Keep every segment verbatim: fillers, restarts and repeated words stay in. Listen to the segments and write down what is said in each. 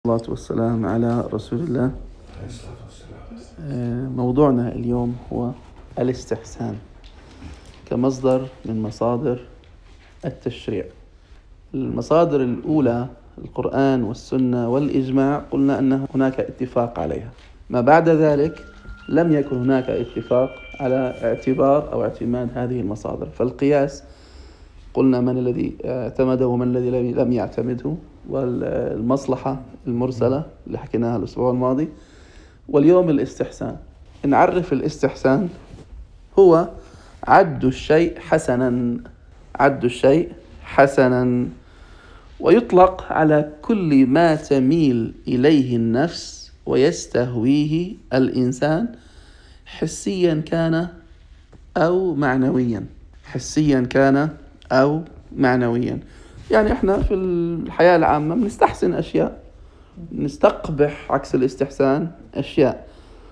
الصلاة والسلام على رسول الله. موضوعنا اليوم هو الاستحسان كمصدر من مصادر التشريع. المصادر الأولى القرآن والسنة والإجماع، قلنا أن هناك اتفاق عليها. ما بعد ذلك لم يكن هناك اتفاق على اعتبار أو اعتماد هذه المصادر. فالقياس قلنا من الذي اعتمده ومن الذي لم يعتمده، والمصلحة المرسلة اللي حكيناها الأسبوع الماضي، واليوم الاستحسان. نعرف الاستحسان هو عد الشيء حسنا، عد الشيء حسنا، ويطلق على كل ما تميل إليه النفس ويستهويه الإنسان حسيا كان أو معنويا، حسيا كان أو معنويا. يعني احنا في الحياة العامة بنستحسن أشياء، نستقبح عكس الاستحسان أشياء.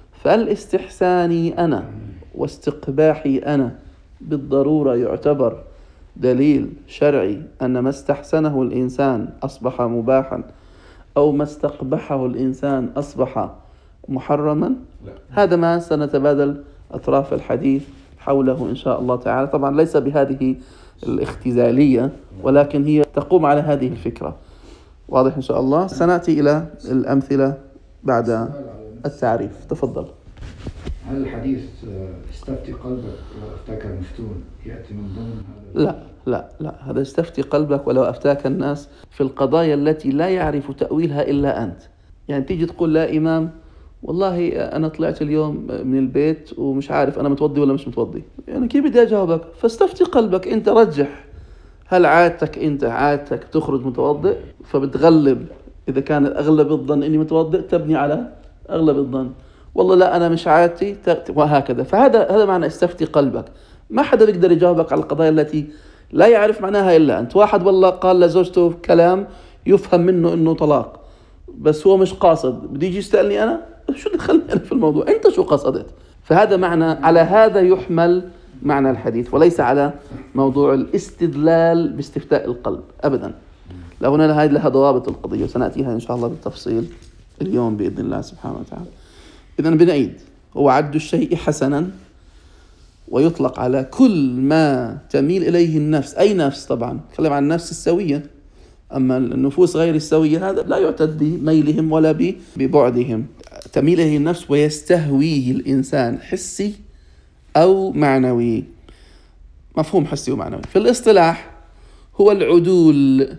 فالاستحساني أنا واستقباحي أنا بالضرورة يعتبر دليل شرعي أن ما استحسنه الإنسان أصبح مباحا، أو ما استقبحه الإنسان أصبح محرما. لا. هذا ما سنتبادل أطراف الحديث حوله إن شاء الله تعالى، طبعا ليس بهذه الاختزالية، ولكن هي تقوم على هذه الفكرة. واضح إن شاء الله. سنأتي إلى الأمثلة بعد التعريف. تفضل. هل الحديث استفتي قلبك ولو أفتاك المفتون يأتي من ضمن هذا؟ لا لا لا هذا استفتي قلبك ولو أفتاك الناس في القضايا التي لا يعرف تأويلها إلا أنت. يعني تيجي تقول لا إمام والله أنا طلعت اليوم من البيت ومش عارف أنا متوضي ولا مش متوضي، يعني كيف بدي أجاوبك؟ فاستفتي قلبك أنت، رجح هل عادتك أنت عادتك تخرج متوضئ، فبتغلب إذا كان أغلب الظن إني متوضئ تبني على أغلب الظن. والله لا أنا مش عادتي، وهكذا. فهذا هذا معنى استفتي قلبك. ما حدا بيقدر يجاوبك على القضايا التي لا يعرف معناها إلا أنت. واحد والله قال لزوجته كلام يفهم منه إنه طلاق، بس هو مش قاصد، بدي يجي يسألني أنا شو دخلني أنا في الموضوع؟ أنت شو قصدت؟ فهذا معنى، على هذا يحمل معنى الحديث، وليس على موضوع الاستدلال باستفتاء القلب أبدا. لا، هنا هذه لها ضوابط القضية وسنأتيها إن شاء الله بالتفصيل اليوم بإذن الله سبحانه وتعالى. إذن بنعيد، هو عد الشيء حسنا، ويطلق على كل ما تميل إليه النفس. أي نفس؟ طبعا نتكلم عن النفس السوية، أما النفوس غير السوية هذا لا يعتد بميلهم ولا ببعدهم. تميل إليه النفس ويستهويه الإنسان حسي أو معنوي. مفهوم حسي ومعنوي في الاصطلاح هو العدول.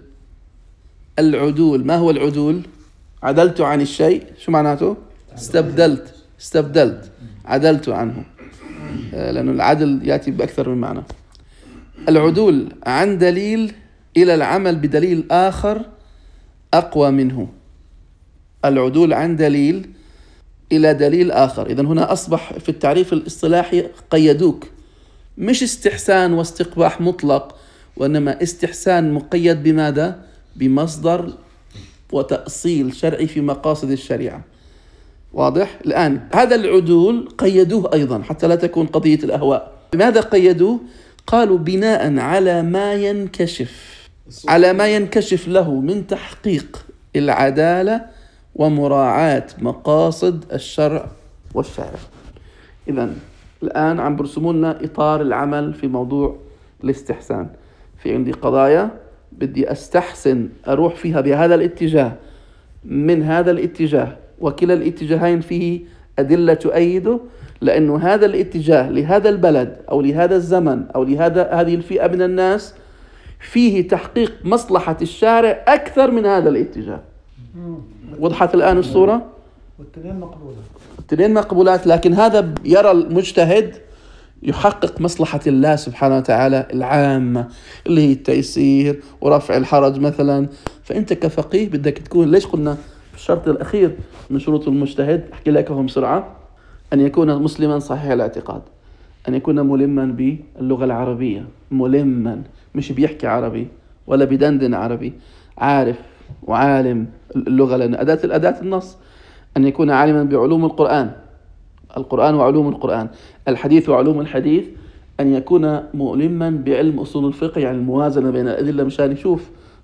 العدول، ما هو العدول؟ عدلت عن الشيء، شو معناته؟ استبدلت استبدلت عدلت عنه، لأن العدل يأتي بأكثر من معنى. العدول عن دليل إلى العمل بدليل آخر أقوى منه. العدول عن دليل إلى دليل آخر. إذن هنا أصبح في التعريف الاصطلاحي قيدوك، مش استحسان واستقباح مطلق، وإنما استحسان مقيد بماذا؟ بمصدر وتأصيل شرعي في مقاصد الشريعة. واضح؟ الآن هذا العدول قيدوه أيضا حتى لا تكون قضية الأهواء. لماذا قيدوه؟ قالوا بناء على ما ينكشف على ما ينكشف له من تحقيق العدالة ومراعاة مقاصد الشرع والشارع. إذن الآن عم برسموا لنا إطار العمل في موضوع الاستحسان. في عندي قضايا بدي أستحسن أروح فيها بهذا الاتجاه من هذا الاتجاه، وكلا الاتجاهين فيه أدلة تؤيده، لأنه هذا الاتجاه لهذا البلد أو لهذا الزمن أو لهذا هذه الفئة من الناس فيه تحقيق مصلحة الشارع أكثر من هذا الاتجاه. وضحت الآن الصورة؟ والتنين مقبولات التنين مقبولات، لكن هذا يرى المجتهد يحقق مصلحة الله سبحانه وتعالى العامة اللي هي التيسير ورفع الحرج مثلا. فأنت كفقيه بدك تكون، ليش قلنا الشرط الأخير من شروط المجتهد، أحكي لكهم بسرعة، أن يكون مسلما صحيح الاعتقاد، أن يكون ملما باللغة العربية، ملما مش بيحكي عربي ولا بدندن عربي، عارف وعالم اللغة، لأن أداة الأداة النص. أن يكون عالما بعلوم القرآن، القرآن وعلوم القرآن، الحديث وعلوم الحديث. أن يكون ملما بعلم أصول الفقه، يعني الموازنة بين الأدلة، مشان يشوف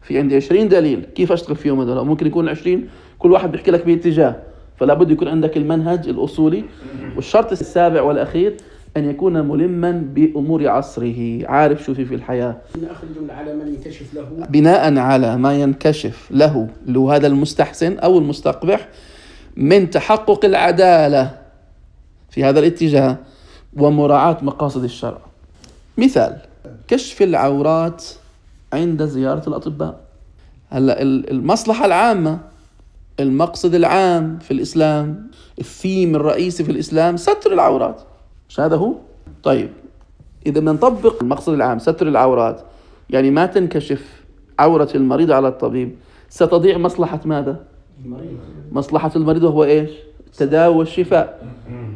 في عندي عشرين دليل كيف أشتغل فيهم هذول، ممكن يكون عشرين كل واحد بيحكي لك باتجاه، فلا بد يكون عندك المنهج الأصولي. والشرط السابع والأخير أن يكون ملما بأمور عصره، عارف شو في في الحياة، على من ينكشف له بناء على ما ينكشف له له هذا المستحسن أو المستقبح من تحقق العدالة في هذا الاتجاه ومراعاة مقاصد الشرع. مثال كشف العورات عند زيارة الأطباء. هلا المصلحة العامة، المقصد العام في الإسلام، الثيم الرئيسي في الإسلام ستر العورات، مش هذا هو؟ طيب إذا بدنا نطبق المقصد العام ستر العورات، يعني ما تنكشف عورة المريض على الطبيب، ستضيع مصلحة ماذا؟ المريض. مصلحة المريض وهو إيش؟ التداوي والشفاء.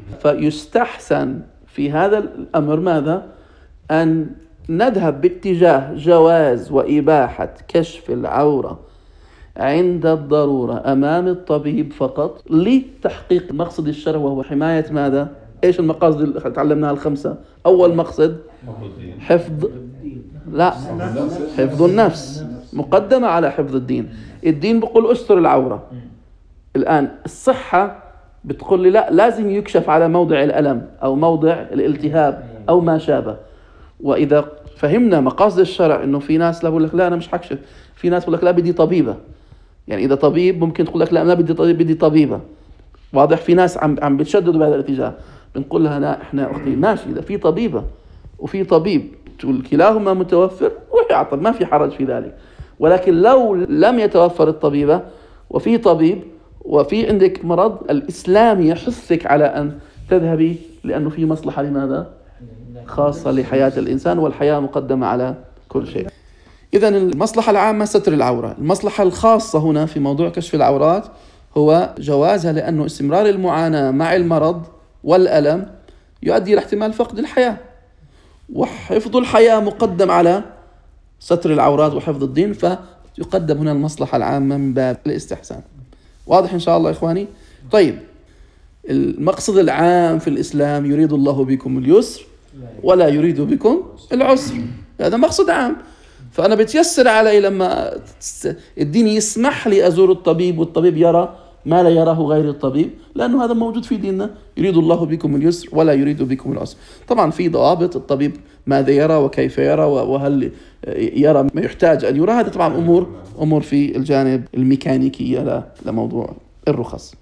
فيستحسن في هذا الأمر ماذا؟ أن نذهب باتجاه جواز وإباحة كشف العورة عند الضرورة أمام الطبيب فقط لتحقيق مقصد الشرع وهو حماية ماذا؟ إيش المقاصد اللي تعلمناها الخمسة؟ أول مقصد حفظ لا حفظ النفس مقدمة على حفظ الدين. الدين بيقول أستر العورة. الآن الصحة بتقول لي لا، لازم يكشف على موضع الألم أو موضع الالتهاب أو ما شابه. وإذا فهمنا مقاصد الشرع إنه في ناس لا بقول لك لا أنا مش حكشف، في ناس بقول لك لا بدي طبيبة، يعني إذا طبيب ممكن تقول لك لا أنا بدي طبيب بدي طبيبة، واضح؟ في ناس عم عم بتشددوا بهذا الاتجاه، بنقول لها لا إحنا أختي ماشي، إذا في طبيبة وفي طبيب تقول كلاهما متوفر روحي أعطب، ما في حرج في ذلك. ولكن لو لم يتوفر الطبيبة وفي طبيب وفي عندك مرض، الإسلام يحثك على أن تذهبي، لأنه في مصلحة لماذا؟ خاصة لحياة الإنسان، والحياة مقدمة على كل شيء. إذن المصلحة العامة ستر العورة. المصلحة الخاصة هنا في موضوع كشف العورات هو جوازها، لأنه استمرار المعاناة مع المرض والألم يؤدي إلى احتمال فقد الحياة، وحفظ الحياة مقدم على ستر العورات وحفظ الدين، فيقدم هنا المصلحة العامة من باب الاستحسان. واضح إن شاء الله إخواني؟ طيب المقصد العام في الإسلام يريد الله بكم اليسر ولا يريد بكم العسر، هذا مقصد عام. فأنا بتيسر علي لما الدين يسمح لي أزور الطبيب والطبيب يرى ما لا يراه غير الطبيب، لأنه هذا موجود في ديننا، يريد الله بكم اليسر ولا يريد بكم العسر. طبعا في ضوابط، الطبيب ماذا يرى وكيف يرى وهل يرى ما يحتاج أن يرى، هذا طبعا أمور أمور في الجانب الميكانيكي لموضوع الرخص.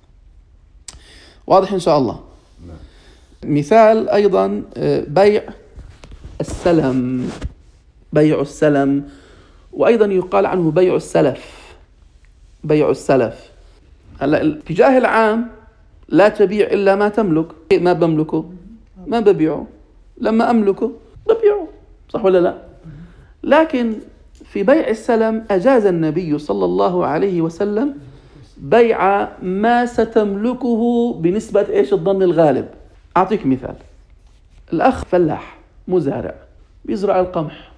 واضح إن شاء الله؟ مثال أيضا بيع السلم، بيع السلم، وأيضا يقال عنه بيع السلف، بيع السلف. هلا الاتجاه العام لا تبيع إلا ما تملك، ما بملكه ما ببيعه، لما أملكه ببيعه، صح ولا لا؟ لكن في بيع السلم أجاز النبي صلى الله عليه وسلم بيع ما ستملكه بنسبة إيش الظن الغالب. أعطيك مثال، الأخ فلاح مزارع بيزرع القمح،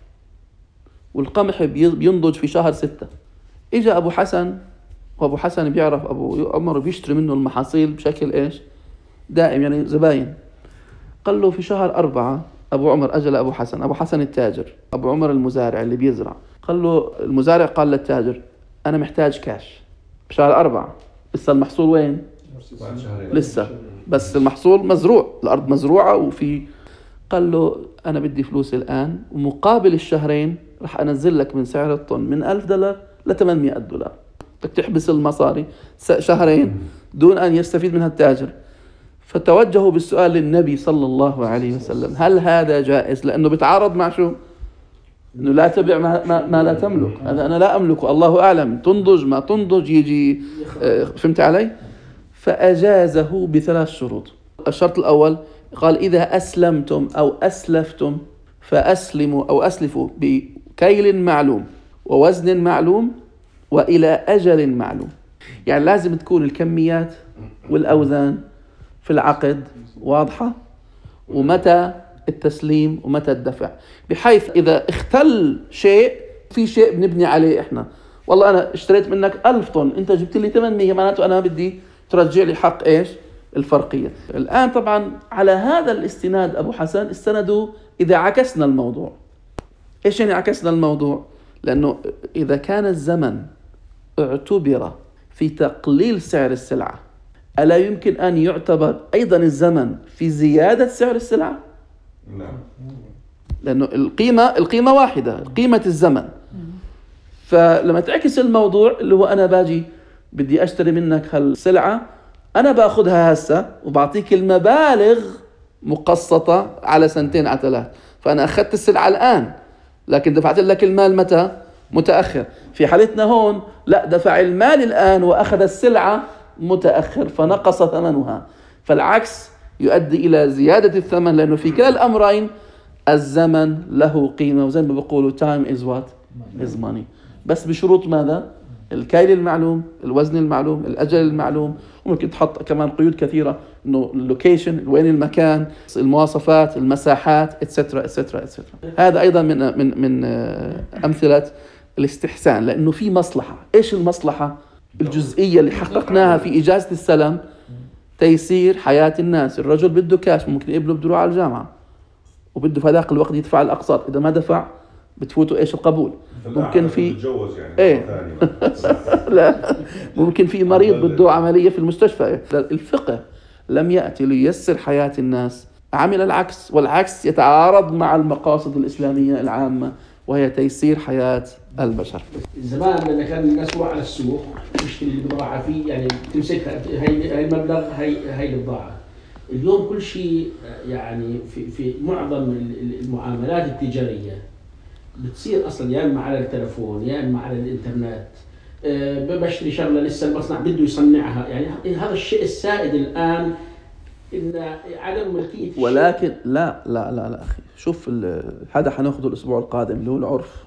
والقمح بينضج في شهر ستة. إجا أبو حسن، وأبو حسن بيعرف أبو عمر بيشتري منه المحاصيل بشكل إيش دائم، يعني زباين. قال له في شهر أربعة، أبو عمر أجل أبو حسن، أبو حسن التاجر، أبو عمر المزارع اللي بيزرع. قال له المزارع قال للتاجر أنا محتاج كاش بشهر أربعة، لسه المحصول وين؟ لسه، بس المحصول مزروع، الأرض مزروعة وفي. قال له أنا بدي فلوس الآن، ومقابل الشهرين رح أنزل لك من سعر الطن من ألف دولار لثمانمائة دولار. بدك تحبس المصاري شهرين دون أن يستفيد منها التاجر. فتوجهوا بالسؤال للنبي صلى الله عليه وسلم هل هذا جائز؟ لأنه بيتعارض مع شو؟ إنه لا تبيع ما, ما, ما لا تملك، هذا أنا لا أملكه، الله أعلم تنضج ما تنضج يجي. آه فهمت علي؟ فأجازه بثلاث شروط. الشرط الأول قال إذا أسلمتم أو أسلفتم فأسلموا أو أسلفوا بكيل معلوم ووزن معلوم وإلى أجل معلوم. يعني لازم تكون الكميات والأوزان في العقد واضحة، ومتى التسليم ومتى الدفع، بحيث إذا اختل شيء في شيء بنبني عليه إحنا. والله أنا اشتريت منك ألف طن، أنت جبت لي ثمانمائة، معناته أنا بدي ترجع لي حق إيش الفرقية. الآن طبعا على هذا الاستناد أبو حسن استندوا إذا عكسنا الموضوع. إيش يعني عكسنا الموضوع؟ لأنه إذا كان الزمن اعتبر في تقليل سعر السلعة، ألا يمكن أن يعتبر أيضا الزمن في زيادة سعر السلعة؟ نعم. لأنه القيمة القيمة واحدة، قيمة الزمن. فلما تعكس الموضوع اللي هو أنا باجي بدي أشتري منك هالسلعة، أنا بأخذها هسه وبعطيك المبالغ مقسطة على سنتين على ثلاث، فأنا أخذت السلعة الآن لكن دفعت لك المال متى؟ متأخر. في حالتنا هون لا، دفع المال الآن وأخذ السلعة متأخر فنقص ثمنها، فالعكس يؤدي إلى زيادة الثمن، لأنه في كلا الأمرين الزمن له قيمة، وزي ما بيقولوا time is what? is money، بس بشروط ماذا؟ الكيل المعلوم، الوزن المعلوم، الأجل المعلوم، وممكن تحط كمان قيود كثيرة إنه اللوكيشن، وين المكان، المواصفات، المساحات، إتسترا إتسترا إتسترا. هذا أيضا من من من أمثلة الاستحسان، لأنه في مصلحة. إيش المصلحة الجزئية اللي حققناها في إجازة السلم؟ تيسير حياة الناس. الرجل بده كاش، ممكن ابنه بده يروح على الجامعة وبده في هذاك الوقت يدفع الأقساط، إذا ما دفع بتفوتوا إيش القبول. ممكن في يعني إيه لا، ممكن في مريض بده عملية في المستشفى. الفقه لم يأتي ليسر حياة الناس، عمل العكس، والعكس يتعارض مع المقاصد الإسلامية العامة وهي تيسير حياة البشر. زمان لما كان الناس تروح على السوق تشتري البضاعة فيه، يعني تمسكها، هي هي المبلغ، هي هي البضاعة. اليوم كل شيء يعني في في معظم المعاملات التجارية بتصير أصلا يا إما على التلفون يا إما على الإنترنت. أه بشتري شغلة لسه المصنع بده يصنعها، يعني هذا الشيء السائد الآن إن عدم ملكية. ولكن لا لا لا لا أخي، شوف هذا حناخذه الأسبوع القادم اللي هو العرف،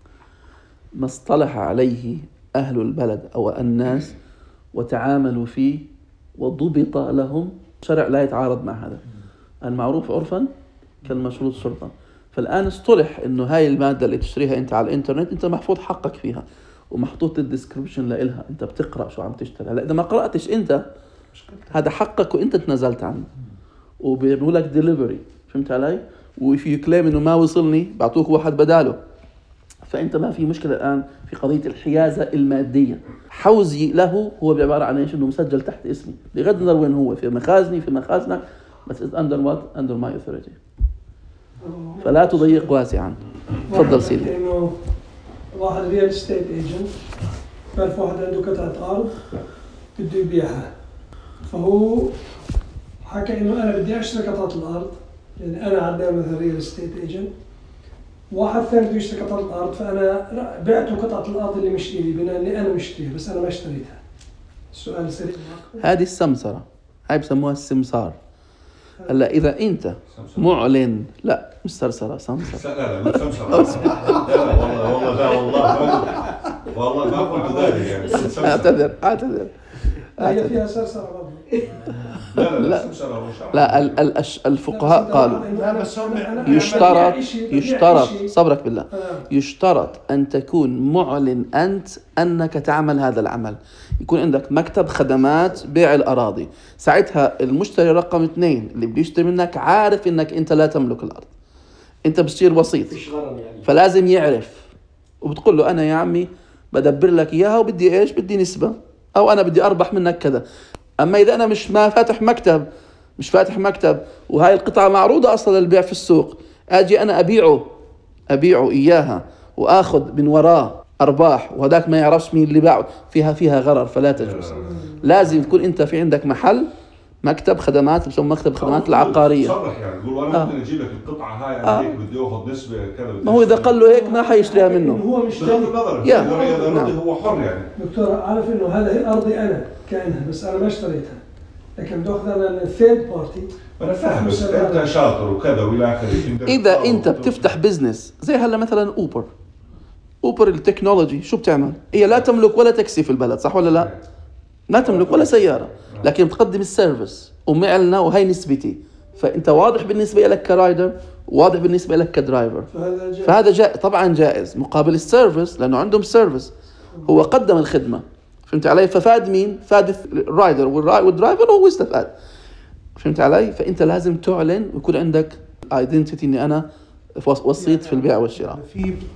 ما اصطلح عليه أهل البلد أو الناس وتعاملوا فيه وضبط لهم شرع لا يتعارض مع هذا. المعروف عرفا كالمشروط شرطا. فالآن اصطلح إنه هاي المادة اللي تشتريها أنت على الإنترنت أنت محفوظ حقك فيها ومحطوط الديسكريبشن لإلها، أنت بتقرأ شو عم تشتري. هلا إذا ما قرأتش أنت هذا حقك وأنت تنازلت عنه، وبيعملوا لك ديليفري، فهمت علي؟ وفي يكلم إنه ما وصلني بعطوك واحد بداله. فأنت ما في مشكلة الآن في قضية الحيازة المادية. حوزي له هو بعبارة عن إيش؟ إنه مسجل تحت اسمي بغض النظر وين هو، في مخازني في مخازنك، بس under what? under my authority. فلا تضيق واسعا. تفضل سيدي. إنه واحد ريال استيت ايجنت، بعرف واحد عنده قطعة أرض بده يبيعها، فهو حكى إنه أنا بدي أشتري قطعة الأرض، يعني أنا عدنان مثلا ريال استيت ايجنت، واحد ثاني بده يشتري قطعة الأرض، فأنا بعته قطعة الأرض اللي مش إلي بناء اللي أنا مشتريها، بس أنا ما اشتريتها. السؤال سريع. هذه السمسرة، هاي بسموها السمسار. هلا إذا أنت معلن، لا مش سرسرة، سمسرة. لا لا مش سمسرة. لا والله والله لا والله والله ما قلت ذلك يعني. أعتذر أعتذر. هي فيها سرسرة برضه. لا لا سمسرة هو شرع. لا الفقهاء قالوا يشترط يشترط صبرك بالله، يشترط أن تكون معلن أنت أنك تعمل هذا العمل، يكون عندك مكتب خدمات بيع الأراضي. ساعتها المشتري رقم اثنين اللي بيشتري منك عارف أنك أنت لا تملك الأرض، أنت بتصير وسيط، فلازم يعرف. وبتقول له أنا يا عمي بدبر لك إياها وبدي إيش؟ بدي نسبة، أو أنا بدي أربح منك كذا. أما إذا أنا مش ما فاتح مكتب مش فاتح مكتب وهاي القطعة معروضة أصلا للبيع في السوق، أجي أنا أبيعه أبيعه إياها وآخذ من وراه أرباح وهذاك ما يعرفش مين اللي باعه، فيها فيها غرر، فلا تجوز. لازم تكون أنت في عندك محل مكتب خدمات، بسموه مكتب خدمات العقارية. صرح يعني قول أنا ممكن أجيب لك القطعة هاي أنا هيك بدي أخذ نسبة كذا. ما هو إذا قال له هيك ما حيشتريها منه. هو مشتري. يا نعم. هو حر يعني. دكتور عارف إنه هذا هي أرضي أنا كأنها، بس أنا ما اشتريتها، لكن بأخذ أنا الثيرد بارتي. أنا فاهم بس أنت شاطر وكذا وإلى آخره. إذا أنت بتفتح بزنس زي هلا مثلا أوبر، أوبر التكنولوجي شو بتعمل؟ هي لا تملك ولا تاكسي في البلد، صح ولا لا؟ لا تملك ولا سيارة، لكن بتقدم السيرفيس ومعلنا وهي نسبتي، فأنت واضح بالنسبة لك كرايدر، واضح بالنسبة لك كدرايفر، فهذا جائز طبعا، جائز مقابل السيرفيس، لأنه عندهم سيرفيس، هو قدم الخدمة، فهمت علي؟ ففاد مين؟ فاد الرايدر والدرايفر هو استفاد، فهمت علي؟ فأنت لازم تعلن ويكون عندك ايدنتيتي إني أنا وسيط في البيع والشراء. في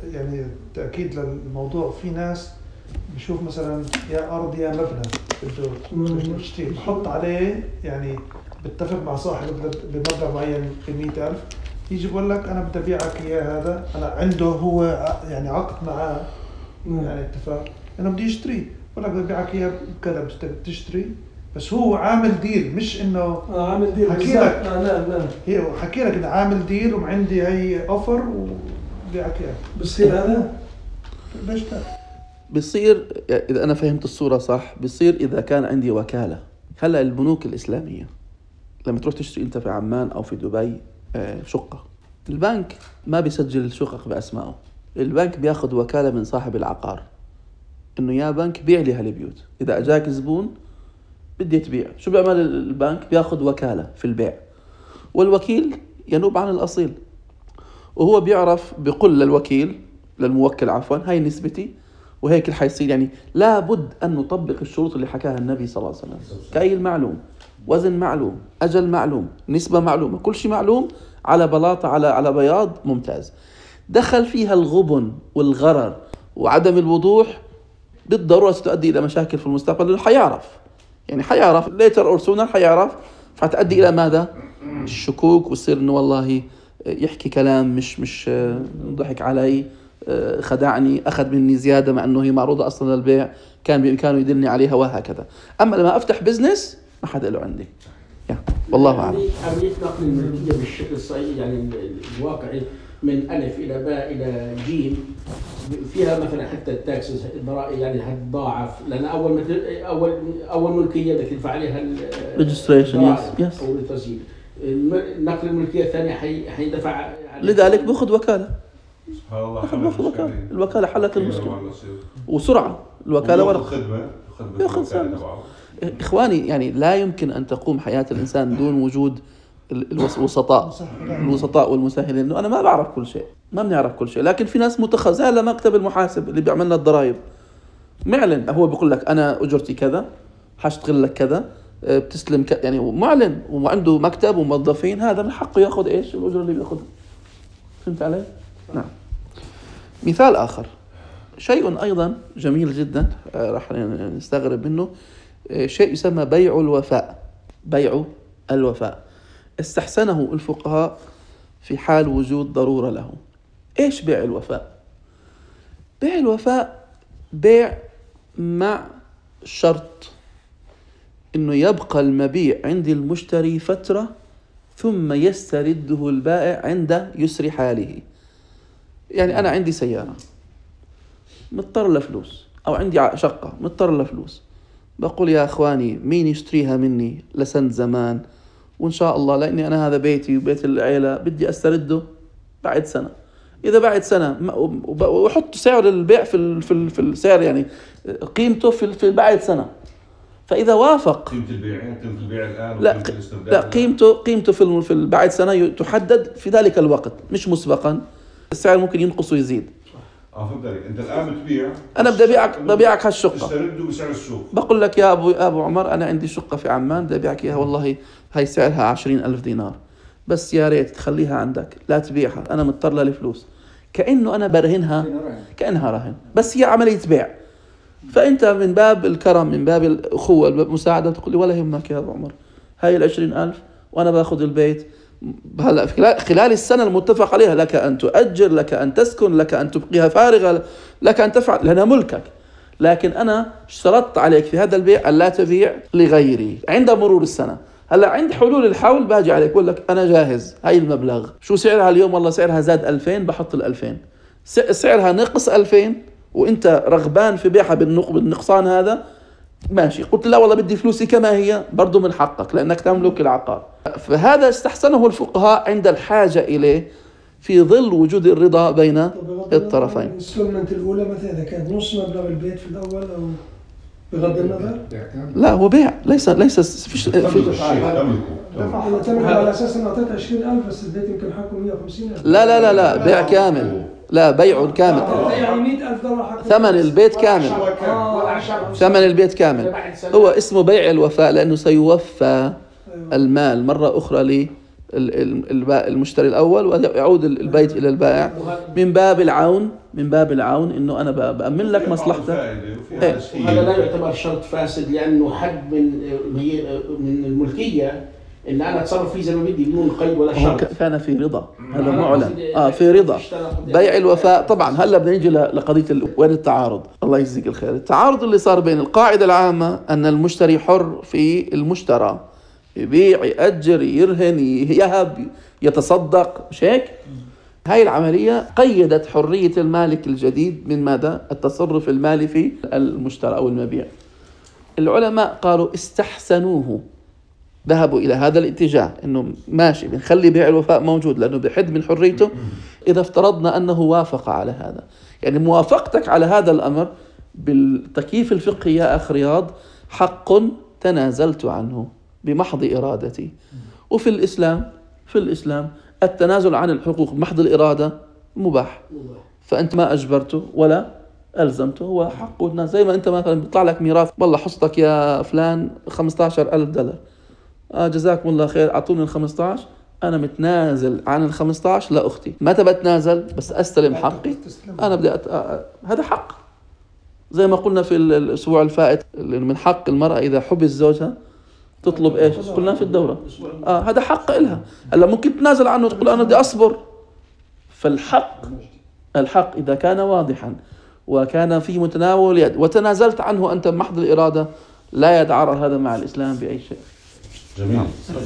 يعني تأكيد للموضوع، في ناس بشوف مثلا يا أرض يا مبنى بده يشتري، بحط عليه يعني بتفق مع صاحب بمبلغ معين بمئة ألف، يجي بقول لك أنا بدي أبيعك إياه، هذا أنا عنده هو يعني عقد معاه يعني اتفاق أنا بدي يشتري، بقول لك بدي أبيعك إياه بكذا بدك تشتري، بس هو عامل ديل، مش إنه آه عامل ديل حكي لك آه نعم نعم هي حكي لك إنه عامل ديل وعندي هي أوفر وبيعك إياه. بصير هذا؟ ليش لا؟ بيصير إذا أنا فهمت الصورة صح، بيصير إذا كان عندي وكالة. هلأ البنوك الإسلامية لما تروح تشتري أنت في عمان أو في دبي شقة، البنك ما بيسجل الشقق بأسمائه، البنك بياخد وكالة من صاحب العقار إنه يا بنك بيع لي هالبيوت. إذا أجاك زبون بدي تبيع، شو بيعمل البنك؟ بياخد وكالة في البيع، والوكيل ينوب عن الأصيل، وهو بيعرف بيقول للوكيل للموكل عفوا هاي نسبتي وهيك اللي حيصير. يعني لابد أن نطبق الشروط اللي حكاها النبي صلى الله عليه وسلم، كيل معلوم، وزن معلوم، أجل معلوم، نسبة معلومة، كل شيء معلوم على بلاطة على على بياض ممتاز. دخل فيها الغبن والغرر وعدم الوضوح بالضرورة ستؤدي إلى مشاكل في المستقبل، لأنه حيعرف يعني حيعرف later or sooner حيعرف، فتؤدي إلى ماذا؟ الشكوك، ويصير إنه والله يحكي كلام مش مش ضحك علي، خدعني، أخذ مني زيادة مع أنه هي معروضة أصلا للبيع، كان بإمكانه يدلني عليها وهكذا. أما لما أفتح بزنس ما حدا له عندي يعني. والله أعلم. عملية نقل الملكية بالشكل الصحيح يعني الواقعي من ألف إلى باء إلى جيم فيها مثلا حتى التاكسز الضرائب يعني هتضاعف، لأن أول مثل أول أول ملكية بدك تدفع عليها registration yes yes أو التسجيل. نقل الملكية الثانية حي حيدفع، لذلك بأخذ وكالة. سبحان الله، بأخذ وكالة، الوكالة حلت المشكلة وسرعة. الوكالة ورق خدمة يأخذ سنة. إخواني يعني لا يمكن أن تقوم حياة الإنسان دون وجود الوسطاء الوسطاء والمسهلين، لأنه أنا ما بعرف كل شيء، ما بنعرف كل شيء، لكن في ناس متخزنة مكتب المحاسب اللي بيعملنا الضرائب معلن، هو بيقول لك أنا أجرتي كذا، حاشتغل لك كذا، بتسلم ك... يعني معلن وعنده مكتب وموظفين، هذا من حقه يأخذ إيش الأجرة اللي بيأخذها. فهمت علي؟ نعم. مثال آخر، شيء أيضا جميل جدا راح نستغرب منه، شيء يسمى بيع الوفاء. بيع الوفاء استحسنه الفقهاء في حال وجود ضرورة له. إيش بيع الوفاء؟ بيع الوفاء بيع مع شرط إنه يبقى المبيع عند المشتري فترة ثم يسترده البائع عند يسر حاله. يعني أنا عندي سيارة مضطر لفلوس، أو عندي شقة مضطر لفلوس، بقول يا أخواني مين يشتريها مني لسنة زمان، وإن شاء الله لأني أنا هذا بيتي وبيت العيلة بدي أسترده بعد سنة. إذا بعد سنة وحط سعر البيع في في في السعر يعني قيمته في في بعد سنة، فإذا وافق قيمة البيع قيمة البيع الآن لا لا قيمته قيمته في في بعد سنة تحدد في ذلك الوقت مش مسبقا، السعر ممكن ينقص ويزيد. اه فهمت عليك، انت الان بتبيع، انا بدي ابيعك ببيعك هالشقه تسترده بسعر السوق، بقول لك يا ابو ابو عمر انا عندي شقه في عمان بدي ابيعك اياها، والله هاي سعرها عشرين ألف دينار، بس يا ريت تخليها عندك لا تبيعها، انا مضطر لها لفلوس، كانه انا برهنها كانها رهن، بس هي عمليه بيع. فانت من باب الكرم من باب الاخوه المساعده تقول لي ولا يهمك يا ابو عمر، هاي العشرين ألف وانا باخذ البيت هلا خلال السنة المتفق عليها، لك أن تؤجر، لك أن تسكن، لك أن تبقيها فارغة، لك أن تفعل، لأنها ملكك. لكن أنا اشترطت عليك في هذا البيع أن لا تبيع لغيري عند مرور السنة. هلا عند حلول الحول باجي عليك بقول لك أنا جاهز، هاي المبلغ شو سعرها اليوم؟ والله سعرها زاد ألفين، بحط الألفين. سعرها نقص ألفين وأنت رغبان في بيعها بالنقصان هذا، ماشي. قلت لا والله بدي فلوسي كما هي، برضو من حقك لأنك تملك العقار. فهذا استحسنه الفقهاء عند الحاجة إليه في ظل وجود الرضا بين الطرفين. السلمنت الأولى مثلا إذا كانت نص مبلغ البيت في الأول أو بغض النظر؟ لا هو بيع، ليس ليس فيش في دفع تملك على أساس إن أعطيت عشرين ألف بس البيت يمكن حقه مية وخمسين ألف. لا لا لا لا بيع كامل، لا بيع كامل، يعني مئة ألف دولار حقه، ثمن البيت كامل، ثمن البيت كامل. هو اسمه بيع الوفاء لأنه سيوفى المال مرة أخرى المشتري الأول ويعود البيت إلى البائع من باب العون من باب العون إنه أنا بأمن لك مصلحتك. إيه. وهذا لا يعتبر شرط فاسد لأنه حد من من الملكية إن أنا أتصرف فيه زي ما بدي بدون قيد ولا شرط. كان في رضا، هذا معلن. آه في رضا. بيع الوفاء طبعا. هلا بدنا نيجي لقضية وين التعارض. الله يجزيك الخير. التعارض اللي صار بين القاعدة العامة أن المشتري حر في المشترى، يبيع، يأجر، يرهن، يهب، يتصدق، مش هيك؟ هاي العملية قيدت حرية المالك الجديد من ماذا؟ التصرف المالي في المشترى أو المبيع. العلماء قالوا استحسنوه، ذهبوا إلى هذا الاتجاه إنه ماشي بنخلي بيع الوفاء موجود لأنه بحد من حريته إذا افترضنا أنه وافق على هذا. يعني موافقتك على هذا الأمر بالتكييف الفقهي يا أخ رياض حق تنازلت عنه بمحض إرادتي. وفي الإسلام في الإسلام التنازل عن الحقوق بمحض الإرادة مباح، فأنت ما أجبرته ولا ألزمته، هو حقه. زي ما أنت مثلا بيطلع لك ميراث، والله حصتك يا فلان خمسة عشر ألف دولار، آه جزاكم الله خير أعطوني ال خمسة عشر، أنا متنازل عن ال خمسة عشر لأختي. متى بتنازل؟ بس أستلم حقي. أنا بدي أت... آه هذا حق. زي ما قلنا في الأسبوع الفائت من حق المرأة إذا حبس زوجها تطلب إيش؟ قلنا في الدورة. آه هذا حق إلها. هلا ممكن تنازل عنه تقول أنا بدي أصبر. فالحق الحق إذا كان واضحا وكان في متناول يد وتنازلت عنه أنت بمحض الإرادة لا يتعارض هذا مع الإسلام بأي شيء. جميل.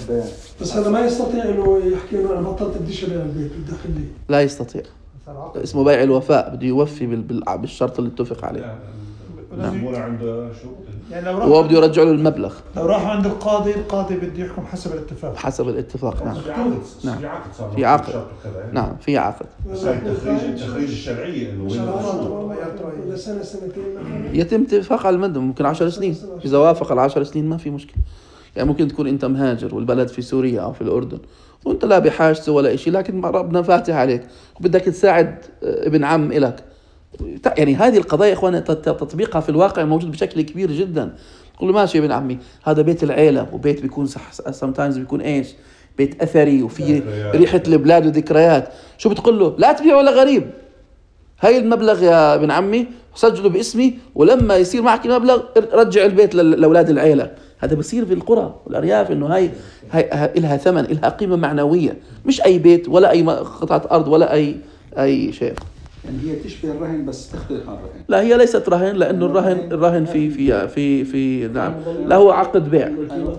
بس هذا ما يستطيع إنه يحكي إنه أنا بطلت بدي أشتري البيت بدي أخليه. لا يستطيع. اسمه بيع الوفاء، بده يوفي بالشرط اللي اتفق عليه. نعم. عنده شروط. يعني لو هو بده يرجع له المبلغ. لو راح عند القاضي، القاضي بده يحكم حسب الاتفاق. حسب الاتفاق. نعم. في عقد. نعم. في عقد صار. في عقد. نعم في عقد. بس التخريج التخريج الشرعية إنه وين سنة سنتين يتم اتفاق على المدة، ممكن عشر سنين. إذا وافق العشر سنين ما في مشكلة. يعني ممكن تكون أنت مهاجر والبلد في سوريا أو في الأردن وأنت لا بحاجته ولا إشي، لكن ربنا فاتح عليك وبدك تساعد ابن عم إلك. يعني هذه القضايا إخوانا تطبيقها في الواقع موجود بشكل كبير جدا. تقول له ماشي يا ابن عمي، هذا بيت العيلة وبيت بيكون sometimes بيكون إيش؟ بيت أثري وفيه ريحة البلاد وذكريات. شو بتقول له؟ لا تبيعه لغريب. هاي المبلغ يا ابن عمي سجله باسمي، ولما يصير معك المبلغ رجع البيت لأولاد العيلة. هذا بصير في القرى والأرياف، إنه هاي هاي إلها ثمن، إلها قيمة معنوية، مش أي بيت ولا أي قطعة أرض ولا أي أي شيء. يعني هي تشبه الرهن بس تختلف عن الرهن. لا هي ليست رهن، لأنه الرهن الرهن في في في في نعم لا هو عقد بيع.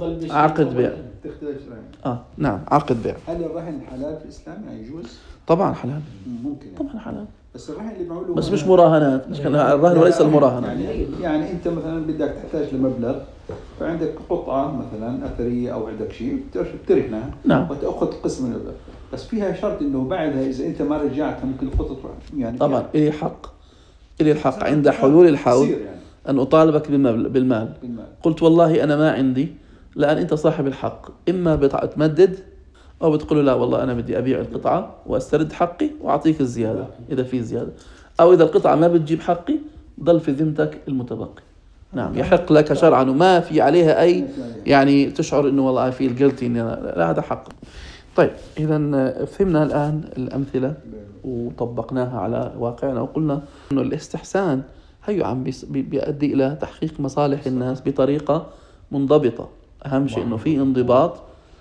عقد بيع. تختلف الرهن. آه نعم عقد بيع. هل الرهن حلال في الإسلام يعني يجوز؟ طبعا حلال. ممكن. يعني. طبعا حلال. بس الرهن اللي بقوله بس مش مراهنات، مش كان الرهن وليس المراهنة. يعني يعني أنت مثلا بدك تحتاج لمبلغ، فعندك قطعة مثلا أثرية أو عندك شيء بترهنها. نعم. وتأخذ قسم من المبلغ، بس فيها شرط إنه بعدها إذا أنت ما رجعتها ممكن القطعة تروح يعني. طبعا إلي حق، إلي الحق عند حلول الحول يعني. أن أطالبك بالمال. بالمال. قلت والله أنا ما عندي، لأن أنت صاحب الحق، إما بتمدد أو بتقول له لا والله أنا بدي أبيع القطعة وأسترد حقي وأعطيك الزيادة إذا في زيادة، أو إذا القطعة ما بتجيب حقي ضل في ذمتك المتبقي. نعم يحق لك شرعا وما في عليها أي يعني تشعر إنه والله في الجلتي، لا هذا حق. طيب إذا فهمنا الآن الأمثلة وطبقناها على واقعنا وقلنا إنه الاستحسان هي عم بيؤدي إلى تحقيق مصالح الناس بطريقة منضبطة. أهم شيء إنه في انضباط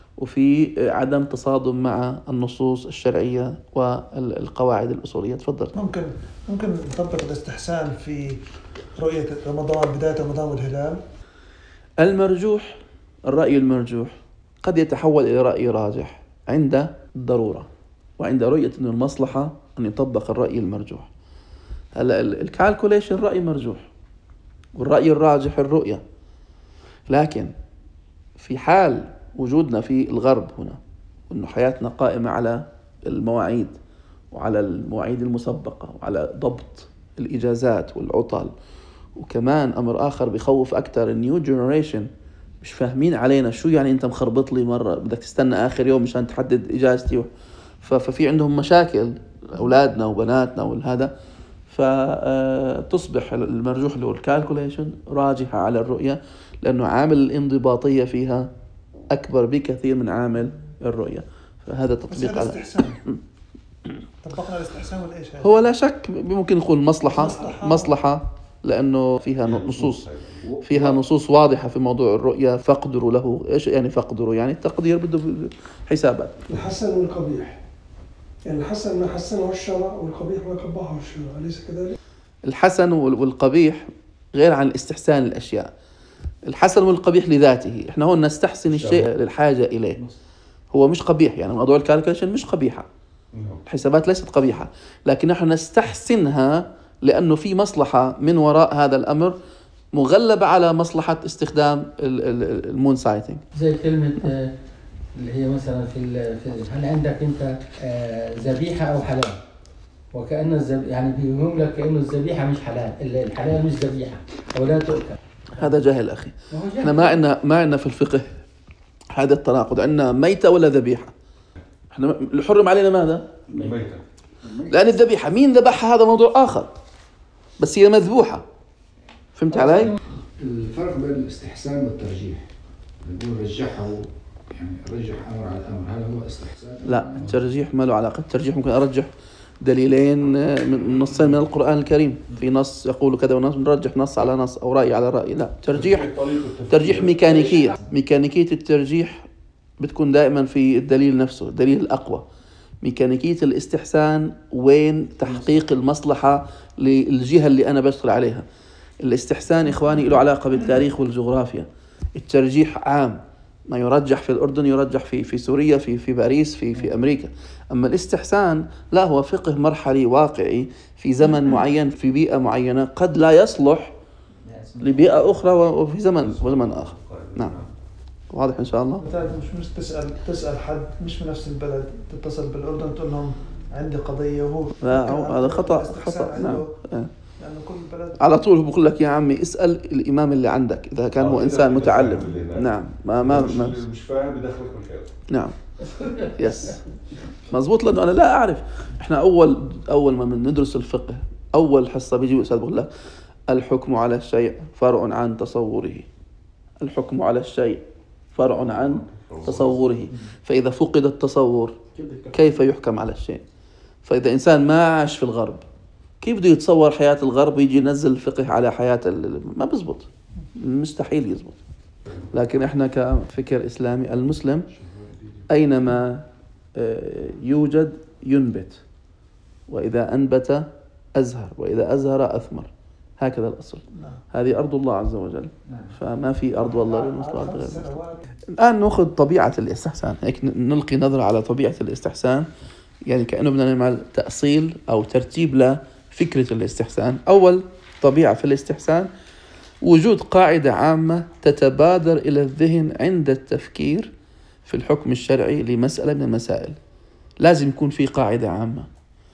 وفي عدم تصادم مع النصوص الشرعية والقواعد الأصولية. تفضل. ممكن ممكن نطبق الاستحسان في رؤية رمضان، بداية رمضان والهلال. المرجوح، الرأي المرجوح قد يتحول إلى رأي راجح عند الضرورة وعند رؤية إنه المصلحة أن يطبق الرأي المرجوح. هلا الكالكوليشن رأي مرجوح والرأي الراجح الرؤية، لكن في حال وجودنا في الغرب هنا وإنه حياتنا قائمة على المواعيد وعلى المواعيد المسبقة وعلى ضبط الإجازات والعطل، وكمان أمر آخر بيخوف أكتر، النيو جنريشن مش فاهمين علينا شو يعني أنت مخربط لي مرة بدك تستنى آخر يوم مشان تحدد إجازتي. ففي عندهم مشاكل أولادنا وبناتنا والهذا، فتصبح المرجوح له الكالكوليشن راجحة على الرؤية، لأنه عامل الانضباطية فيها أكبر بكثير من عامل الرؤية. فهذا بس تطبيق هذا على استحسان. طبقنا الاستحسان ولا ايش هذا؟ هو لا شك ممكن نقول مصلحة مصلحة. مصلحة لأنه فيها نصوص فيها نصوص واضحة في موضوع الرؤية، فاقدروا له. إيش يعني فاقدروا؟ يعني التقدير بده حسابات. الحسن والقبيح، يعني الحسن ما حسنه الشرع والقبيح ما قبحه الشرع، أليس كذلك؟ الحسن والقبيح غير عن الاستحسان الأشياء. الحسن والقبيح لذاته، احنا هون نستحسن الشيء للحاجة إليه، هو مش قبيح. يعني موضوع الكالكوليشن مش قبيحة، الحسابات ليست قبيحة، لكن نحن نستحسنها لأنه في مصلحة من وراء هذا الأمر مغلبة على مصلحة استخدام المون سايتنج. زي كلمة آه، اللي هي مثلا في ال- في هل عندك أنت آه، ذبيحة أو حلال، وكأن الزب... يعني بيهم لك كأنه الذبيحة مش حلال، ال- الحلال مش ذبيحة أو لا تؤكل. هذا جاهل أخي. ما هو جاهل. احنا ما عندنا ما عندنا في الفقه هذا التناقض، عندنا ميتة ولا ذبيحة. احنا الحرم علينا ماذا؟ ميتة. لأن الذبيحة مين ذبحها هذا موضوع آخر، بس هي مذبوحة. فهمت علي؟ الفرق بين الاستحسان والترجيح، نقول رجحه يعني رجح أمر على الأمر، هل هو استحسان؟ لا، الترجيح ما له علاقة. الترجيح ممكن أرجح دليلين من نصين من القرآن الكريم، في نص يقول كذا ونص نرجح نص على نص أو رأي على رأي. لا، ترجيح ترجيح ميكانيكية. ميكانيكية الترجيح بتكون دائما في الدليل نفسه، الدليل الأقوى. ميكانيكية الاستحسان وين تحقيق المصلحة للجهة اللي أنا بشتغل عليها. الاستحسان إخواني له علاقة بالتاريخ والجغرافيا. الترجيح عام، ما يرجح في الأردن يرجح في في سوريا، في في باريس، في في أمريكا. أما الاستحسان لا، هو فقه مرحلي واقعي في زمن معين في بيئة معينة قد لا يصلح لبيئة أخرى وفي زمن وزمن آخر. نعم، واضح إن شاء الله. بالتالي مش مش تسأل تسأل حد مش من نفس البلد، تتصل بالأردن تقول لهم عندي قضية وهو لا، هذا خطأ خطأ. نعم، لأنه كل بلد على طول هو بقول لك يا عمي اسأل الإمام اللي عندك إذا كان هو إنسان متعلم. نعم، ما ما مش, ما مش فاهم بدخلك بالخير. نعم، يس مزبوط. لأنه أنا لا أعرف. إحنا أول أول ما ندرس الفقه أول حصة بيجي أستاذ بقول لك الحكم على الشيء فرع عن تصوره. الحكم على الشيء فرع عن تصوره، فإذا فقد التصور كيف يحكم على الشيء؟ فإذا إنسان ما عاش في الغرب كيف بده يتصور حياة الغرب ويجي ينزل الفقه على حياة ال... ما بزبط، مستحيل يزبط. لكن إحنا كفكر إسلامي المسلم أينما يوجد ينبت، وإذا أنبت أزهر، وإذا أزهر أثمر. هكذا الأصل. هذه أرض الله عز وجل، فما في أرض والله للمسلم غير المسلم. الآن نأخذ طبيعة الاستحسان، هيك نلقي نظرة على طبيعة الاستحسان، يعني كأنه بدنا نعمل تأصيل أو ترتيب لفكرة الاستحسان. أول طبيعة في الاستحسان وجود قاعدة عامة تتبادر إلى الذهن عند التفكير في الحكم الشرعي لمسألة من المسائل. لازم يكون في قاعدة عامة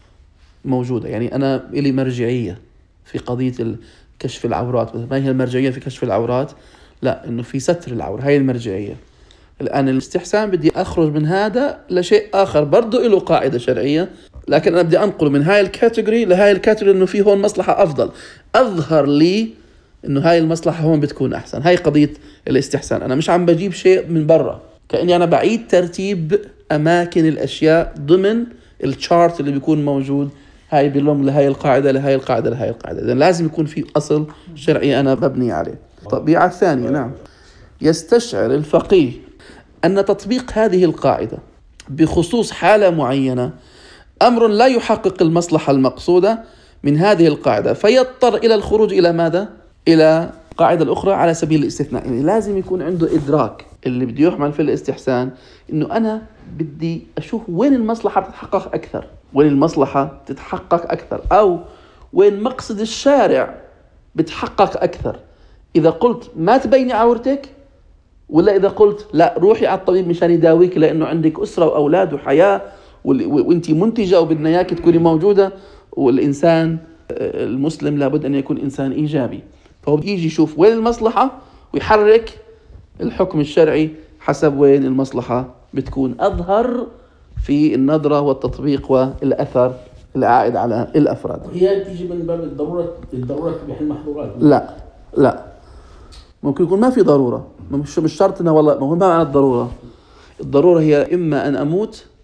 موجودة. يعني أنا إلي مرجعية في قضية كشف العورات. ما هي المرجعية في كشف العورات؟ لا، إنه في ستر العورة، هاي المرجعية. الآن الاستحسان بدي أخرج من هذا لشيء آخر برضو له قاعدة شرعية، لكن أنا بدي أنقل من هاي الكاتيجوري لهاي الكاتيجوري إنه في هون مصلحة أفضل، أظهر لي إنه هاي المصلحة هون بتكون أحسن. هاي قضية الاستحسان. أنا مش عم بجيب شيء من برا، كأني أنا بعيد ترتيب أماكن الأشياء ضمن الشارت اللي بيكون موجود. هاي بيلوم لهاي القاعدة لهاي القاعدة لهاي القاعدة. إذن لازم يكون في أصل شرعي أنا ببني عليه. الطبيعة الثانية، نعم، يستشعر الفقيه أن تطبيق هذه القاعدة بخصوص حالة معينة أمر لا يحقق المصلحة المقصودة من هذه القاعدة، فيضطر إلى الخروج إلى ماذا؟ إلى قاعدة الأخرى على سبيل الاستثناء. يعني لازم يكون عنده إدراك اللي بده يحمل في الاستحسان، إنه أنا بدي أشوف وين المصلحة بتتحقق أكثر، وين المصلحة تتحقق أكثر، أو وين مقصد الشارع بتحقق أكثر. إذا قلت ما تبيني عورتك، ولا إذا قلت لا روحي على الطبيب مشان يداويك لأنه عندك أسرة وأولاد وحياة وأنت منتجة وبدنا إياك تكوني موجودة. والإنسان المسلم لابد أن يكون إنسان إيجابي، فهو بيجي يشوف وين المصلحة ويحرك الحكم الشرعي حسب وين المصلحة بتكون أظهر في النظرة والتطبيق والأثر العائد على الأفراد. هي تيجي من باب الضرورة، الضرورة تبيح المحظورات. لا لا، ممكن يكون ما في ضرورة، مش مش شرط إنه والله ما هو ما معنى الضرورة. الضرورة هي إما أن أموت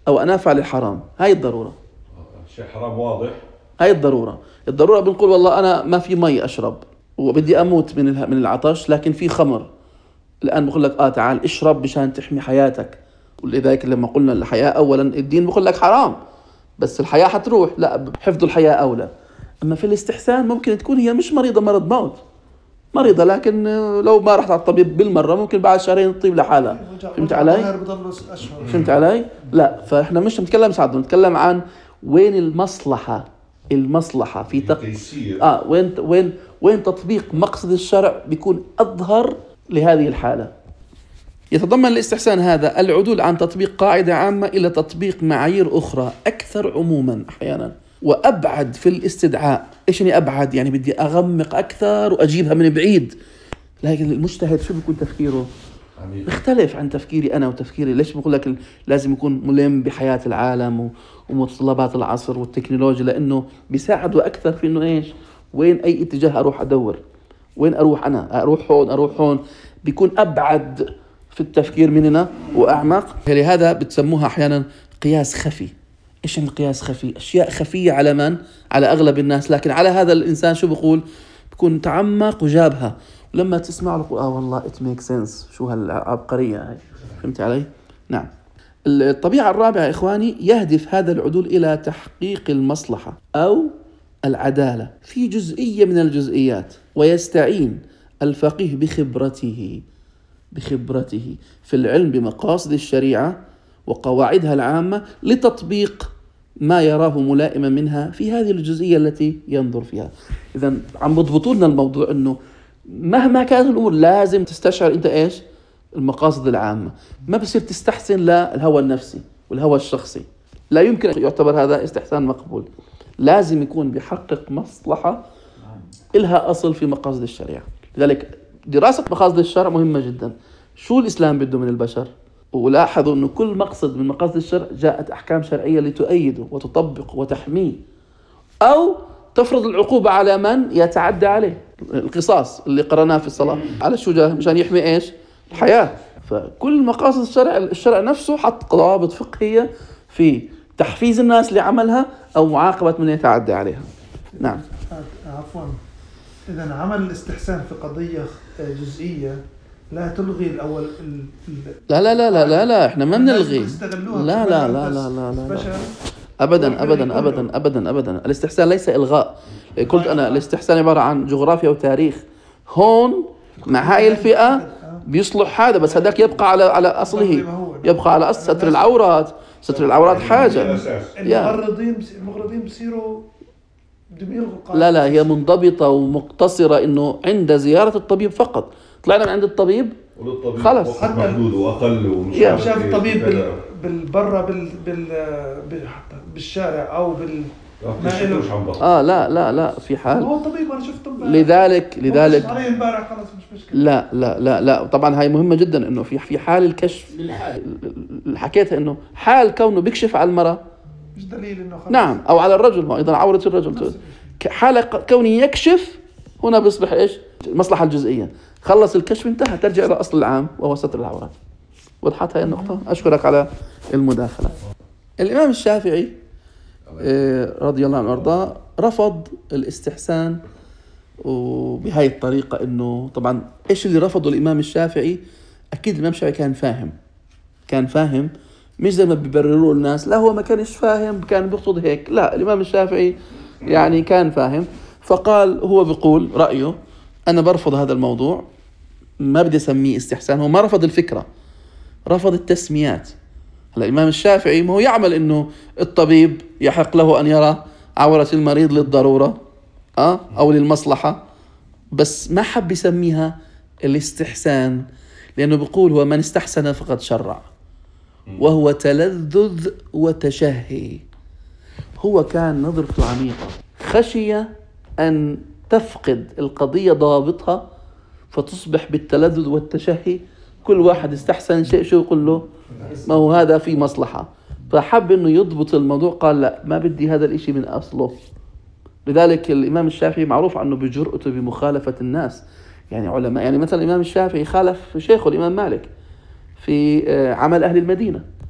أو أنا أفعل الحرام، هاي الضرورة. شيء حرام واضح. هاي الضرورة. الضرورة بنقول والله أنا ما في مي أشرب وبدي أموت من من العطش، لكن في خمر. الآن بقول لك آه تعال اشرب مشان تحمي حياتك. ولذلك لما قلنا الحياة أولا، الدين بقول لك حرام بس الحياة حتروح، لا حفظ الحياة أولى. أما في الاستحسان ممكن تكون هي مش مريضة مرض موت، مريضة لكن لو ما رحت على الطبيب بالمرة ممكن بعد شهرين تطيب لحالها. فهمت علي؟ فهمت علي؟ لا، فإحنا مش نتكلم سعد، نتكلم عن وين المصلحة. المصلحة في تقصير آه وين وين وين تطبيق مقصد الشرع بيكون أظهر لهذه الحالة. يتضمن الاستحسان هذا العدول عن تطبيق قاعدة عامة إلى تطبيق معايير أخرى أكثر عموما أحيانا وأبعد في الاستدعاء. إيش يعني أبعد؟ يعني بدي أغمق أكثر وأجيبها من بعيد. لكن المجتهد شو بيكون تفكيره؟ يختلف عن تفكيري أنا وتفكيري. ليش بقول لك لازم يكون ملم بحياة العالم ومتطلبات العصر والتكنولوجيا؟ لأنه بيساعده أكثر في إنه إيش وين أي اتجاه أروح أدور، وين أروح أنا، أروح هون أروح هون، بيكون أبعد في التفكير مننا وأعمق. لهذا بتسموها أحيانا قياس خفي. إيش القياس خفي؟ أشياء خفية على من؟ على أغلب الناس، لكن على هذا الإنسان شو بقول؟ بيكون تعمق وجابها، ولما تسمع له آه والله it makes sense. شو هالعبقرية هاي؟ فهمت علي؟ نعم. الطبيعة الرابعة يا إخواني، يهدف هذا العدول إلى تحقيق المصلحة أو العدالة في جزئية من الجزئيات، ويستعين الفقيه بخبرته بخبرته في العلم بمقاصد الشريعة وقواعدها العامة لتطبيق ما يراه ملائما منها في هذه الجزئية التي ينظر فيها. إذن عم بضبطوا لنا الموضوع أنه مهما كانت الأمور لازم تستشعر أنت إيش المقاصد العامة. ما بصير تستحسن للهوى النفسي والهوى الشخصي، لا يمكن أن يعتبر هذا استحسان مقبول. لازم يكون بيحقق مصلحة إلها أصل في مقاصد الشريعة. لذلك دراسة مقاصد الشرع مهمة جدا. شو الإسلام بده من البشر؟ ولاحظوا أنه كل مقصد من مقاصد الشرع جاءت أحكام شرعية لتؤيده وتطبق وتحميه أو تفرض العقوبة على من يتعدى عليه. القصاص اللي قرأناه في الصلاة على شو جاء؟ مشان يحمي إيش؟ الحياة. فكل مقاصد الشرع الشرع نفسه حط ضوابط فقهية في تحفيز الناس لعملها أو معاقبة من يتعدى عليها. نعم. عفوا، إذا عمل الاستحسان في قضية جزئية لا تلغي الأول ال... لا لا لا لا لا لا إحنا ما بنلغي. لا لا لا لا لا لا أبدا أبدا أبدا أبدا أبدا. الاستحسان ليس إلغاء. قلت أنا الاستحسان عبارة عن جغرافيا وتاريخ. هون مع هاي الفئة بيصلح هذا، بس هذاك يبقى على على أصله، يبقى على أصل ستر العورات. ستر العورات حاجة. المغرضين المغرضين بصيروا لا لا هي منضبطة ومقتصرة إنه عند زيارة الطبيب فقط. طلعنا من عند الطبيب خلص محدود وأقل ومش شاف الطبيب بالبرة بال بال بالشارع أو بال آه لا لا لا في حال هو طبيب أنا شفته لذلك لذلك عليه امبارح خلاص مش مشكلة. لا لا لا لا طبعا هاي مهمة جدا إنه في في حال الكشف اللي حكيتها إنه حال كونه بيكشف على المرأة مش دليل إنه خلاص. نعم أو على الرجل، ما أيضا عورة الرجل حال كونه يكشف هنا بيصبح إيش المصلحة الجزئية. خلص الكشف انتهى، ترجع إلى أصل العام وهو ستر العورات. وضحت هاي النقطة؟ أشكرك على المداخلة. الإمام الشافعي رضي الله عنه وارضاه رفض الاستحسان وبهاي الطريقة. إنه طبعا إيش اللي رفضه الإمام الشافعي؟ أكيد الإمام الشافعي كان فاهم كان فاهم مش زي ما بيبرروا الناس لا هو ما كانش فاهم كان بيقصد هيك. لا الإمام الشافعي يعني كان فاهم، فقال هو بيقول رأيه أنا برفض هذا الموضوع، ما بدي أسميه استحسان. هو ما رفض الفكرة، رفض التسميات. هلا الإمام الشافعي ما هو يعمل إنه الطبيب يحق له أن يرى عورة المريض للضرورة أه؟ أو للمصلحة، بس ما حب يسميها الاستحسان لأنه بيقول هو من استحسن فقد شرع، وهو تلذذ وتشهي. هو كان نظرته عميقة، خشي أن تفقد القضية ضابطها فتصبح بالتلذذ والتشهي. كل واحد استحسن شيء شو يقول له ما هو هذا في مصلحة، فحب أنه يضبط الموضوع. قال لا ما بدي هذا الإشي من أصله. لذلك الإمام الشافعي معروف عنه بجرأته بمخالفة الناس. يعني علماء يعني مثلا الإمام الشافعي خالف شيخه الإمام مالك في عمل أهل المدينة.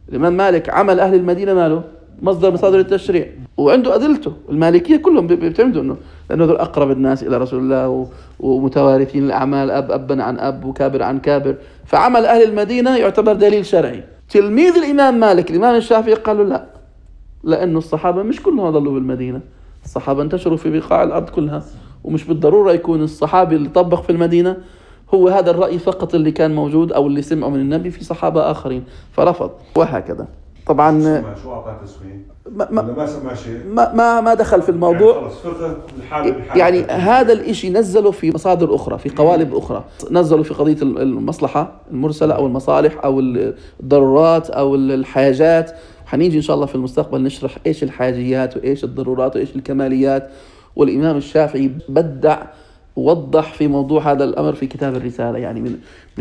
الإمام مالك عمل أهل المدينة ماله مصدر مصادر التشريع، وعنده أدلته. المالكية كلهم بيعتمدوا إنه لأنه ذول أقرب الناس إلى رسول الله ومتوارثين الأعمال، أب أبا عن أب وكابر عن كابر، فعمل أهل المدينة يعتبر دليل شرعي. تلميذ الإمام مالك الإمام الشافعي قالوا لا، لأنه الصحابة مش كلهم ظلوا بالمدينة، الصحابة انتشروا في بقاع الأرض كلها، ومش بالضرورة يكون الصحابي اللي طبق في المدينة هو هذا الرأي فقط اللي كان موجود أو اللي سمعه من النبي، في صحابة آخرين، فرفض. وهكذا طبعا. شو أعطاه تسمية؟ ما ما ما سمع شيء، ما ما, ما دخل في الموضوع. يعني, خلص الحالة يعني هذا الإشي نزلوا في مصادر أخرى، في قوالب أخرى، نزلوا في قضية المصلحة المرسلة أو المصالح أو الضرورات أو الحاجات. حنيجي إن شاء الله في المستقبل نشرح إيش الحاجيات وإيش الضرورات وإيش الكماليات. والإمام الشافعي بدع ووضح في موضوع هذا الأمر في كتاب الرسالة. يعني من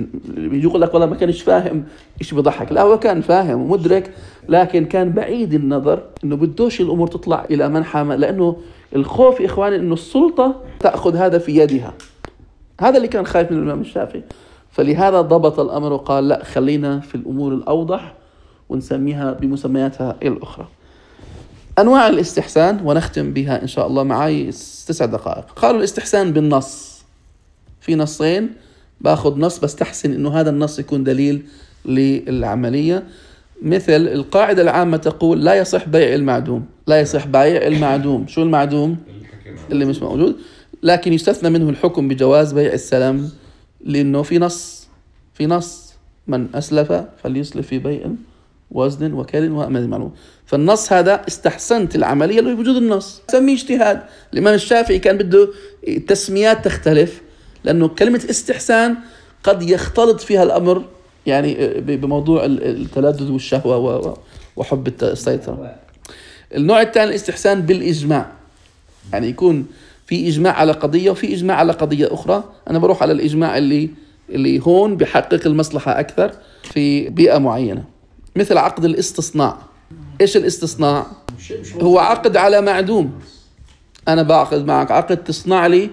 من يقول لك والله ما كانش فاهم، إيش بضحك؟ لا، هو كان فاهم ومدرك، لكن كان بعيد النظر إنه بدوش الأمور تطلع إلى منحى، لأنه الخوف يا إخواني إنه السلطة تأخذ هذا في يدها. هذا اللي كان خايف من الإمام الشافعي، فلهذا ضبط الأمر وقال لا، خلينا في الأمور الأوضح ونسميها بمسمياتها الأخرى. أنواع الاستحسان ونختم بها إن شاء الله، معي تسع دقائق. قالوا الاستحسان بالنص، في نصين، باخذ نص بستحسن إنه هذا النص يكون دليل للعملية. مثل القاعدة العامة تقول لا يصح بيع المعدوم، لا يصح بيع المعدوم. شو المعدوم؟ اللي مش موجود. لكن يستثنى منه الحكم بجواز بيع السلم، لأنه في نص في نص من أسلف فليسلف في بيع وزن وكيل وأمانة معلوم. فالنص هذا استحسنت العملية اللي بوجود النص، سميه اجتهاد. الإمام الشافعي كان بده التسميات تختلف، لأنه كلمة استحسان قد يختلط فيها الأمر يعني بموضوع التلذذ والشهوة وحب السيطرة. النوع الثاني الاستحسان بالإجماع، يعني يكون في إجماع على قضية وفي إجماع على قضية أخرى. أنا بروح على الإجماع اللي اللي هون بيحقق المصلحة أكثر في بيئة معينة. مثل عقد الاستصناع. إيش الاستصناع؟ هو عقد على معدوم. أنا بعقد معك عقد تصنع لي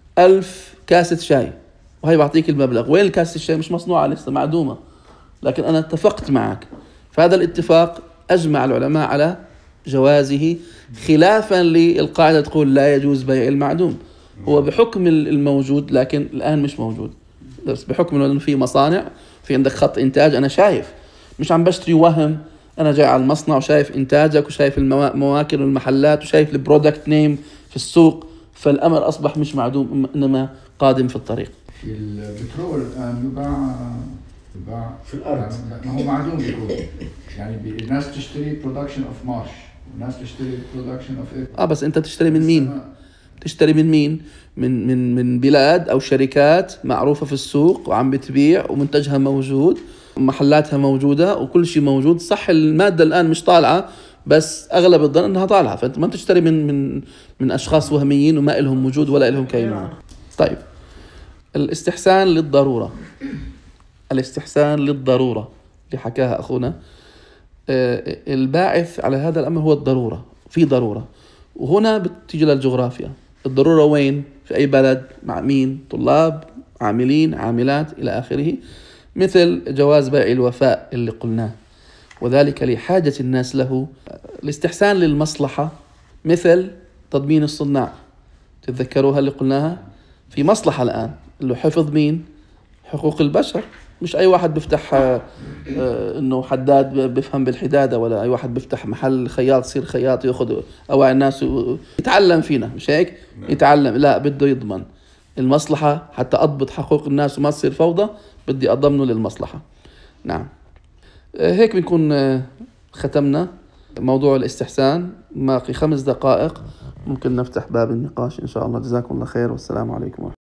ألف كاسة شاي، وهي بعطيك المبلغ. وين الكاسة الشاي؟ مش مصنوعة لسه، معدومة، لكن أنا اتفقت معك. فهذا الاتفاق أجمع العلماء على جوازه، خلافا للقاعدة تقول لا يجوز بيع المعدوم. هو بحكم الموجود، لكن الآن مش موجود، بس بحكم أنه في مصانع، في عندك خط إنتاج، أنا شايف، مش عم بشتري وهم، أنا جاي على المصنع وشايف إنتاجك وشايف المواكب والمحلات وشايف البرودكت نيم في السوق، فالأمر أصبح مش معدوم، إنما قادم في الطريق. في البترول الآن يباع يباع في الأرض، ما هو معدوم بيكون، يعني الناس تشتري برودكشن اوف مارش والناس تشتري برودكشن اوف ايه. اه بس انت تشتري من مين؟ تشتري من مين؟ من من من بلاد او شركات معروفة في السوق وعم بتبيع ومنتجها موجود ومحلاتها موجودة وكل شيء موجود. صح المادة الآن مش طالعة، بس أغلب الظن أنها طالعة، فأنت ما تشتري من من من أشخاص وهميين وما لهم وجود ولا لهم كينونة. طيب، الاستحسان للضرورة. الاستحسان للضرورة اللي حكاها أخونا، الباعث على هذا الأمر هو الضرورة، في ضرورة. وهنا بتيجي للجغرافيا، الضرورة وين؟ في أي بلد؟ مع مين؟ طلاب، عاملين، عاملات، إلى آخره. مثل جواز بيع الوفاء اللي قلناه، وذلك لحاجة الناس له. الاستحسان للمصلحة، مثل تضمين الصناع، تتذكروها اللي قلناها، في مصلحة الآن اللي حفظ مين؟ حقوق البشر. مش أي واحد بيفتح آه إنه حداد بفهم بالحدادة، ولا أي واحد بيفتح محل خياط يصير خياط يأخذ أوعي الناس يتعلم فينا، مش هيك؟ يتعلم، لا، بده يضمن المصلحة حتى أضبط حقوق الناس وما تصير فوضى، بدي أضمنه للمصلحة. نعم، هيك بنكون ختمنا موضوع الاستحسان. باقي خمس دقائق ممكن نفتح باب النقاش إن شاء الله. جزاكم الله خير، والسلام عليكم ورحمة الله.